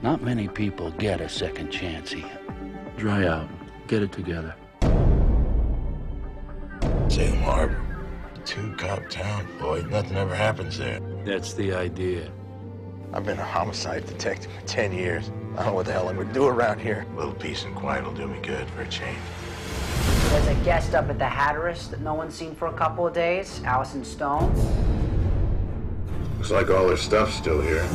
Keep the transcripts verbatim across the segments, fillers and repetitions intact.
Not many people get a second chance here. Dry out. Get it together. Salem Harbor. Two-cop town, boy. Nothing ever happens there. That's the idea. I've been a homicide detective for ten years. I don't know what the hell I'm gonna do around here. A little peace and quiet will do me good for a change. There's a guest up at the Hatteras that no one's seen for a couple of days, Allison Stone. Looks like all her stuff's still here.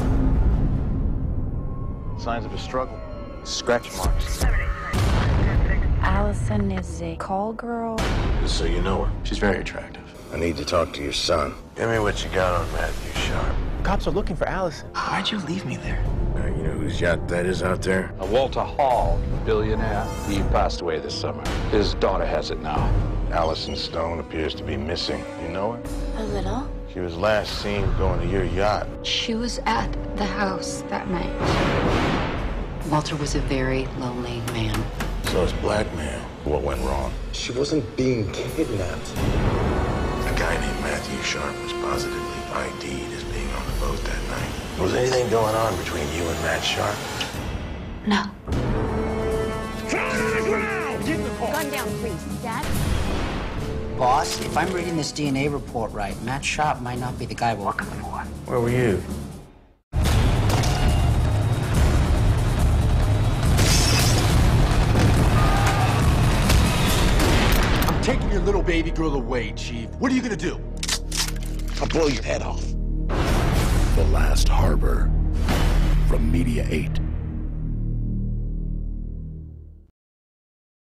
Signs of a struggle. Scratch marks. Allison is a call girl. Just so you know her. She's very attractive. I need to talk to your son. Give me what you got on Matthew Sharp. Cops are looking for Allison. Why'd you leave me there? Uh, you know whose yacht that is out there? Uh, Walter Hall, billionaire. He passed away this summer. His daughter has it now. Allison Stone appears to be missing. You know her? A little. She was last seen going to your yacht. She was at the house that night. Walter was a very lonely man. So it's blackmail. What went wrong? She wasn't being kidnapped. A guy named Matthew Sharp was positively I D'd as being on the boat that night. Was anything going on between you and Matt Sharp? No. Gun down, please. Dad? Boss, if I'm reading this D N A report right, Matt Sharp might not be the guy we're looking for. Where were you? I'm taking your little baby girl away, Chief. What are you gonna do? I'll blow your head off. The Last Harbor from Media eight.